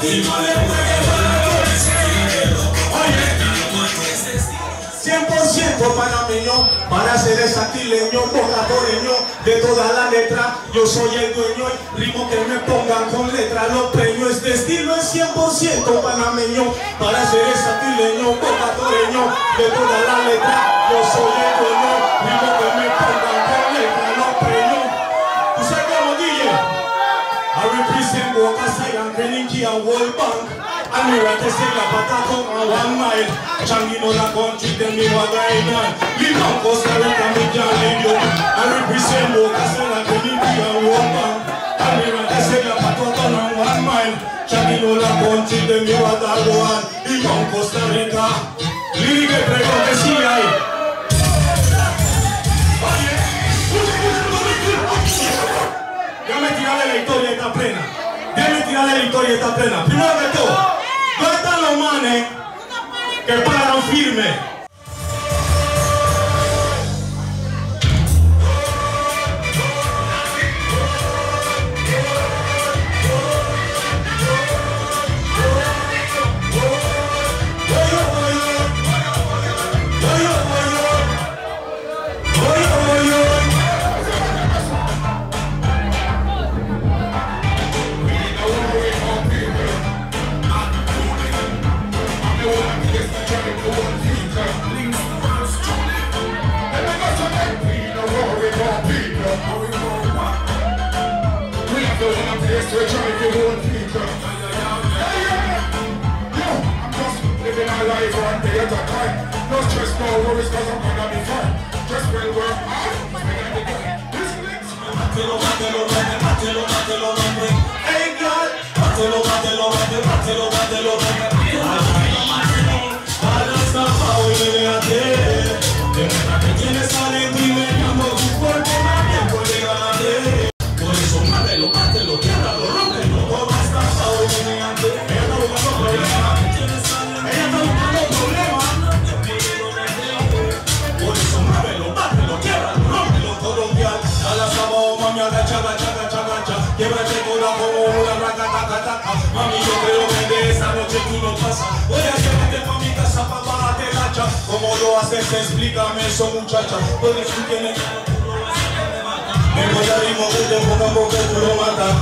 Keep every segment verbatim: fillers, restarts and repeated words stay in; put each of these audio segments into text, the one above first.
ti no le puedes dar ese dinero. Oye, cien por ciento panameño, para ser exactileño, bocadoreño, de toda la letra, yo soy el dueño, y rimo que me pongan con letra, los premios, este estilo es cien por ciento panameño, para ser exactileño, bocadoreño, de toda la letra, yo soy el dueño, rimo que me pongan con letra, los premios. ¿Tú sabes cómo, D J? I represent Walker Side, Greenwich and World Bank. And we want to say la pata con a one mile. Changino la country, tell me what I done. Live on Costa Rica, me can't leave you. I represent Walker Side, Greenwich and World Bank. And we want to say la pata con a one mile. Changino la country, tell me what I done. Live on Costa Rica. Lili que traigo que sí hay. Déjame tirarle la historia esta plena. Déjame tirarle la historia esta plena. Primero que todo, ¿dónde están los manes que paran firme? We're trying to hold people. Hey, yeah. Yo, I'm just living my life one day at a time. No stress, no worries, cause I'm gonna be fine. Just will work hard. Listen it. Mátelo, mátelo, mátelo, mátelo, mátelo, mátelo. Hey, God. Mátelo, mátelo, mátelo, mátelo, mátelo, mátelo. Hasta abajo y véate. Demuestra que tienes talento y me llamo tu cuerpo, nadie puede ganarte. Por eso mátelo, mátelo, quédalo, rómpelo. Todo está abajo y véate. Ella está buscando problemas. Ella está buscando problemas. Por eso mátelo, mátelo, quédalo, rómpelo. Todo un día. Dale hasta abajo, mami, agacha, agacha, agacha, agacha. Québrate toda como una raca, taca, taca. Mami, yo creo que de esa noche tú no pasas. Voy a llevarte pa' mi casa pa' bajarte la hacha. ¿Cómo lo haces? Explícame eso, muchacha. Pues tú tienes... Me voy a ritmo que te ponga porque tú lo matas.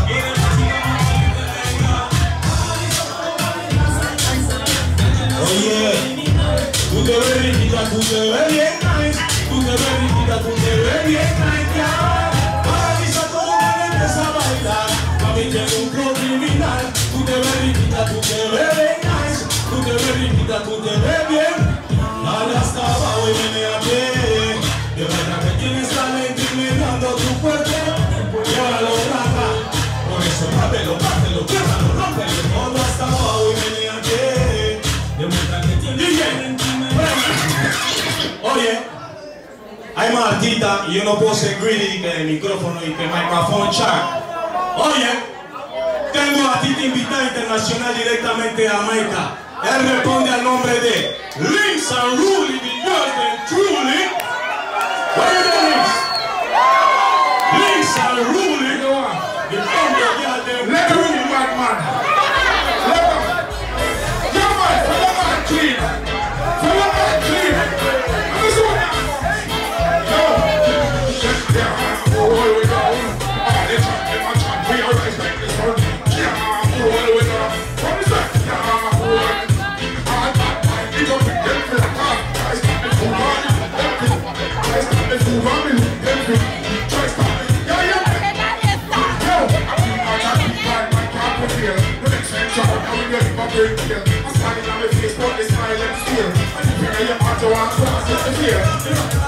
Oye, tú te ves riquita, tú te ves bien nice. Tú te ves riquita, tú te ves bien nice. Paraliza todo el mundo empieza a bailar. Mami tiene un flow criminal. Tú te ves riquita, tú te ves bien nice. Tú te ves riquita, tú te ves bien. Dale hasta abajo y viene a pie. De verdad que tienes talento y me dando tu cuerpo. Llévalo, raca. Por eso mátelo, mátelo, quémalo, rómpelo. Todo hasta abajo y viene a pie. De verdad que tienes talento y me dando. Oye, hay más artistas y yo no puedo ser greedy que el micrófono y que el micrófono chat. Oye, tengo a artista invitada internacional directamente a Jamaica. Él responde al nombre de Links and Ruly, the yours and truly. Where are the links? Links and Ruly, the yours and Let me be bad man. Let me. Your man, for your man clean. For your man clean. Listen what now. Yo. Yeah, all the way down. Ah, they chant, they man chant. We are right like this one. Yeah, all the way down. What is that? Yeah, all the way. Ah, bad man, you don't be dead for the car. I stop the food on you. I stop the food on you. Try stop it. Yeah, yeah. Yo, I keep my cat, keep my my cat with here. The next section, I will get my brain here. I'm standing on my face, but they smile and steal. And you carry your heart to one class, just to hear.